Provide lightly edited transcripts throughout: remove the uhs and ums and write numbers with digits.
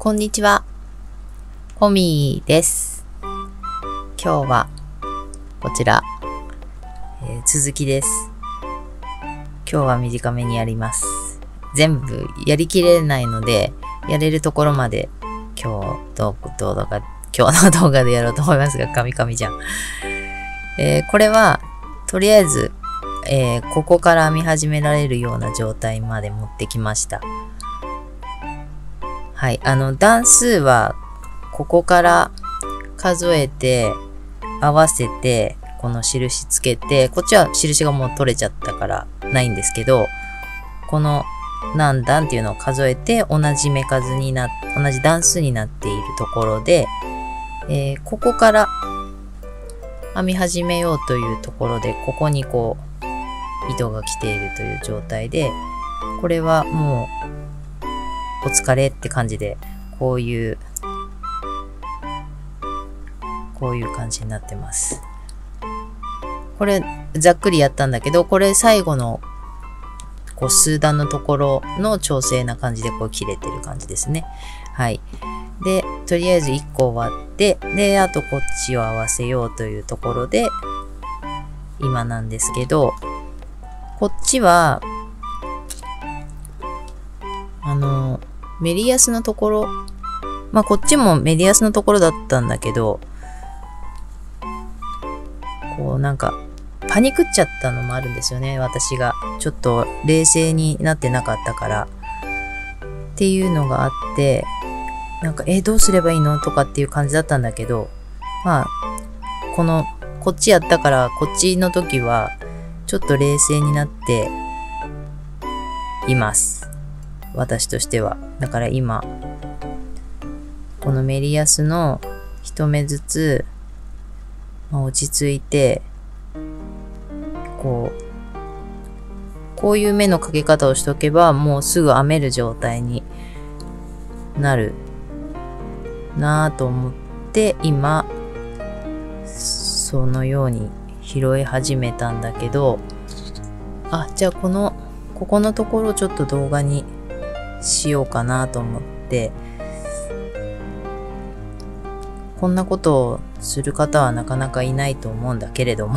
こんにちは、コミーです。今日はこちら、続きです。今日は短めにやります。全部やりきれないので、やれるところまで今日の動画でやろうと思いますが、カミカミじゃん。これはとりあえず、ここから編み始められるような状態まで持ってきました。はい。段数は、ここから数えて、合わせて、この印つけて、こっちは印がもう取れちゃったからないんですけど、この何段っていうのを数えて、同じ段数になっているところで、ここから編み始めようというところで、ここにこう、糸が来ているという状態で、これはもう、お疲れって感じで、こういう感じになってます。これ、ざっくりやったんだけど、これ最後の、こう、数段のところの調整な感じで、こう、切れてる感じですね。はい。で、とりあえず1個終わって、で、あとこっちを合わせようというところで、今なんですけど、こっちは、メリヤスのところ、まあこっちもメリヤスのところだったんだけど、こうなんかパニクっちゃったのもあるんですよね。私がちょっと冷静になってなかったからっていうのがあって、なんかどうすればいいのとかっていう感じだったんだけど、まあこっちやったからこっちの時はちょっと冷静になっています。私としては。だから今、このメリヤスの一目ずつ、落ち着いて、こういう目のかけ方をしとけば、もうすぐ編める状態になるなぁと思って、今、そのように拾い始めたんだけど、じゃあここのところをちょっと動画にしようかなと思って、こんなことをする方はなかなかいないと思うんだけれども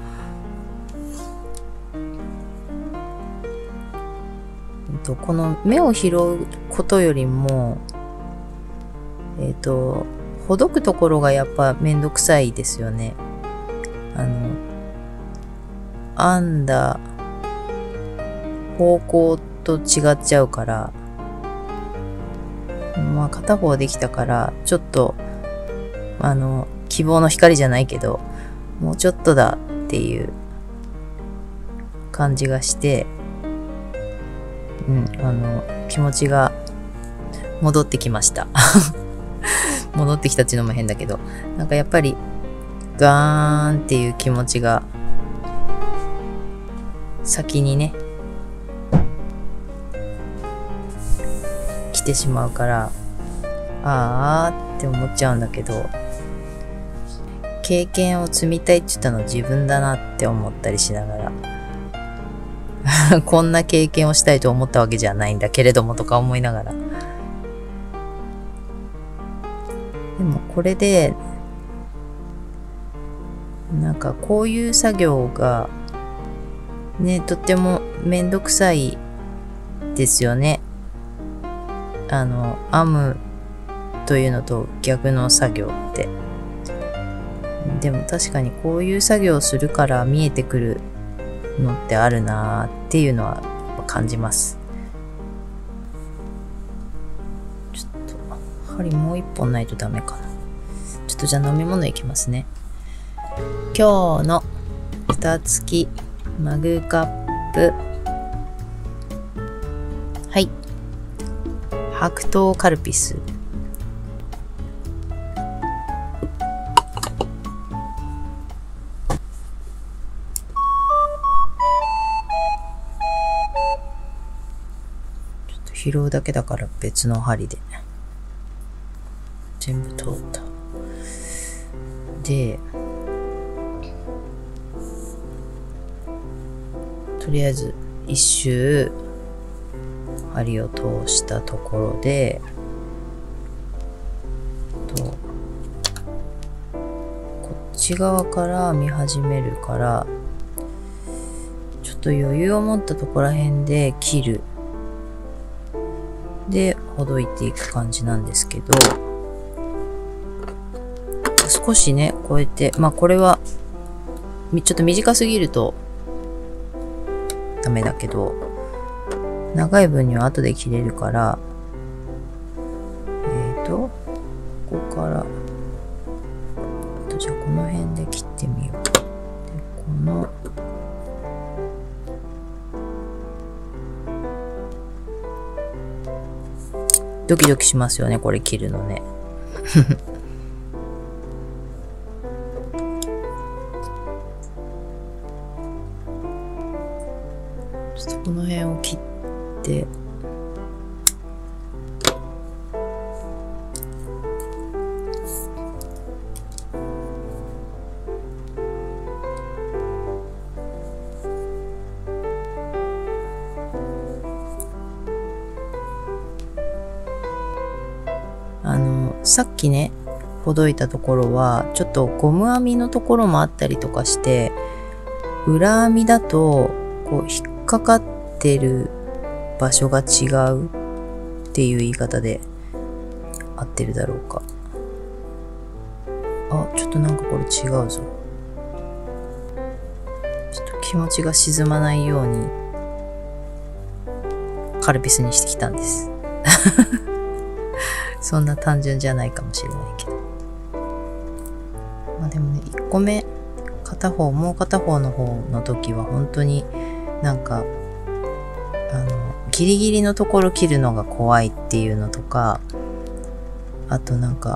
この目を拾うことよりもほどくところがやっぱめんどくさいですよね。編んだ方向と違っちゃうから、まあ片方できたから、ちょっと、希望の光じゃないけど、もうちょっとだっていう感じがして、気持ちが戻ってきました。戻ってきたっていうのも変だけど、なんかやっぱり、ガーンっていう気持ちが、先にね、来てしまうから、って思っちゃうんだけど、経験を積みたいって言ったの自分だなって思ったりしながら、こんな経験をしたいと思ったわけじゃないんだけれどもとか思いながら。でもこれで、なんかこういう作業が、ね、とってもめんどくさいですよね。編むというのと逆の作業って。でも確かにこういう作業をするから見えてくるのってあるなーっていうのは感じます。ちょっと、針もう一本ないとダメかな。ちょっとじゃあ飲み物いきますね。今日の蓋付きマグカップ。はい。白桃カルピス。ちょっと拾うだけだから別の針で。全部通った。で、とりあえず一周針を通したところで、 ち側から編み始めるから、ちょっと余裕を持ったところら辺で切る。で、ほどいていく感じなんですけど、少しね、こうやって、まあこれは、ちょっと短すぎるとダメだけど、長い分には後で切れるから、ここから、じゃあこの辺で切ってみよう。で、この、ドキドキしますよね、これ切るのね。ちょっとこの辺を切って、さっきね、ほどいたところは、ちょっとゴム編みのところもあったりとかして、裏編みだと、こう、引っかかってる場所が違うっていう言い方で合ってるだろうか。あ、ちょっとなんかこれ違うぞ。ちょっと気持ちが沈まないように、カルピスにしてきたんです。そんな単純じゃないかもしれないけど。まあでもね、1個目、もう片方の方の時は本当になんか、ギリギリのところ切るのが怖いっていうのとか、あとなんか、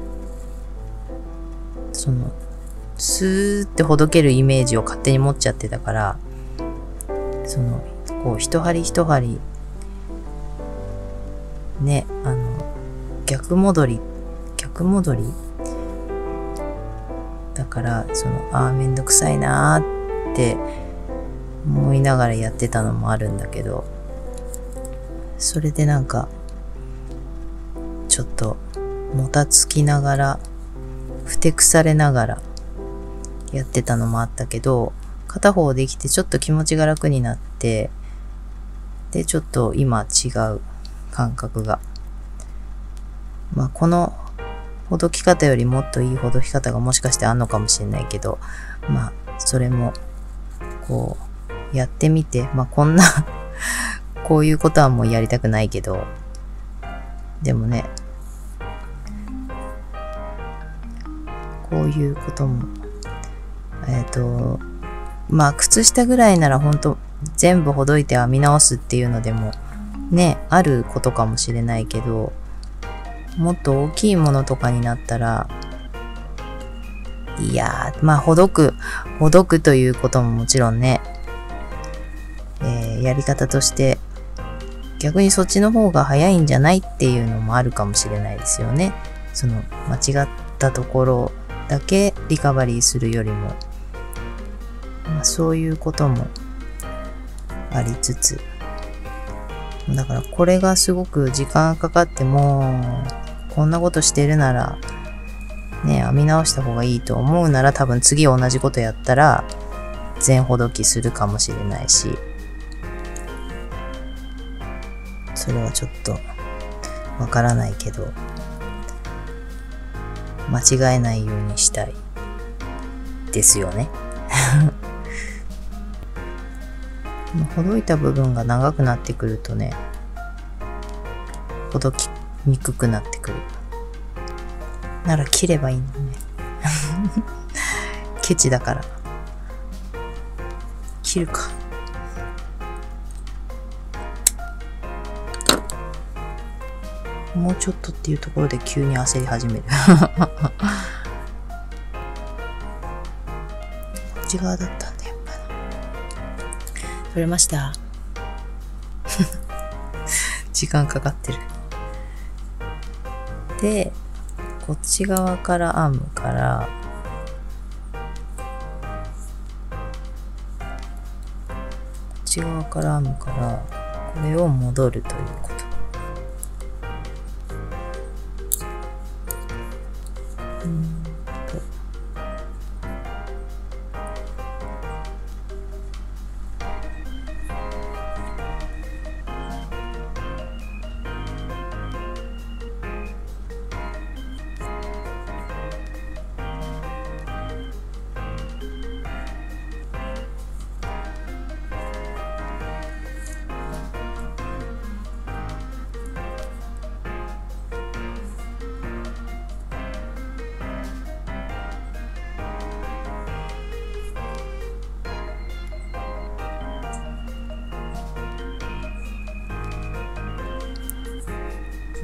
スーってほどけるイメージを勝手に持っちゃってたから、こう、一針一針、ね、逆戻りだから、めんどくさいなーって思いながらやってたのもあるんだけど、それでなんか、ちょっと、もたつきながら、ふてくされながらやってたのもあったけど、片方できてちょっと気持ちが楽になって、で、ちょっと今違う感覚が。まあ、このほどき方よりもっといいほどき方がもしかしてあんのかもしれないけど、まあ、それも、こう、やってみて、まあ、こんなこういうことはもうやりたくないけど、でもね、こういうことも、まあ、靴下ぐらいならほんと全部ほどいて編み直すっていうのでも、ね、あることかもしれないけど、もっと大きいものとかになったら、いやー、まあ、ほどくということももちろんね、やり方として、逆にそっちの方が早いんじゃないっていうのもあるかもしれないですよね。間違ったところだけリカバリーするよりも、まあ、そういうこともありつつ、だからこれがすごく時間かかっても、こんなことしてるなら、ね、編み直した方がいいと思うなら多分次同じことやったら全ほどきするかもしれないし、それはちょっとわからないけど、間違えないようにしたいですよね。ほどいた部分が長くなってくるとね、ほどきにくくなってくる。なら切ればいいんだね。ケチだから。切るか。もうちょっとっていうところで急に焦り始める。こっち側だったんだよ。取れました。時間かかってる。で、こっち側から編むから、こっち側から編むから、これを戻るということ。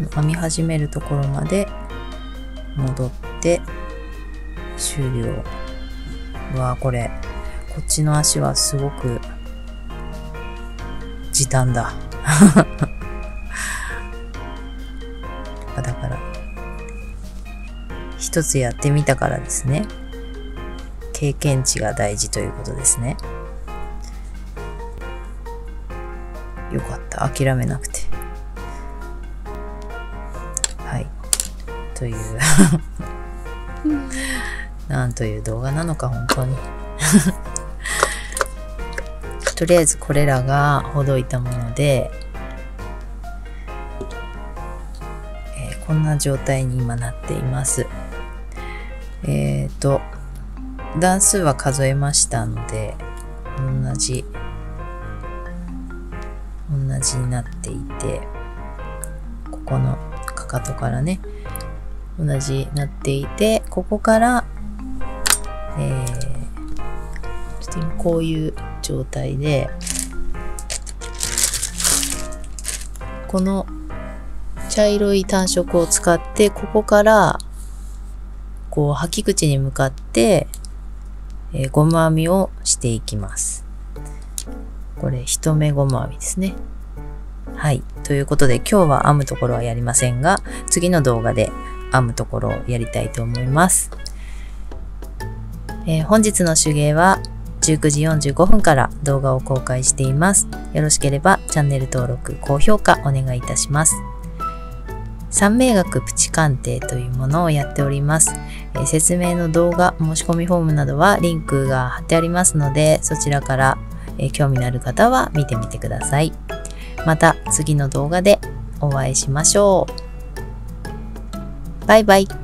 編み始めるところまで戻って終了。うわー、これこっちの足はすごく時短だ。だから一つやってみたからですね。経験値が大事ということですね。よかった、諦めなくて。はい、というなんという動画なのか本当に。とりあえずこれらがほどいたもので、こんな状態に今なっています。段数は数えましたので、同じになっていて、ここのかかとからね、同じになっていて、ここから、ちょっと今こういう状態で、この茶色い単色を使って、ここからこう履き口に向かって、ゴム編みをしていきます。これ一目ゴム編みですね。はい。ということで今日は編むところはやりませんが、次の動画で編むところをやりたいと思います。本日の手芸は19時45分から動画を公開しています。よろしければチャンネル登録、高評価お願いいたします。三名学プチ鑑定というものをやっております。説明の動画、申し込みフォームなどはリンクが貼ってありますので、そちらから、興味のある方は見てみてください。また次の動画でお会いしましょう。バイバイ。